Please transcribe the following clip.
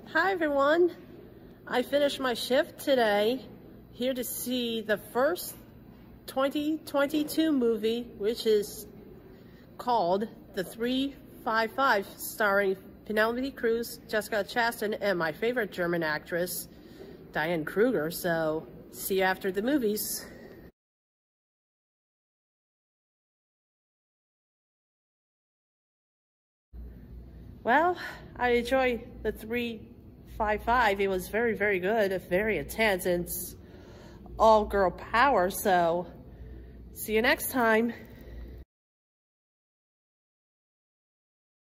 Hi everyone, I finished my shift today, here to see the first 2022 movie, which is called The 355, starring Penelope Cruz, Jessica Chastain, and my favorite German actress, Diane Kruger. So, see you after the movies. Well, I enjoyed the 355. It was very, very good, very intense, and it's all girl power, so see you next time.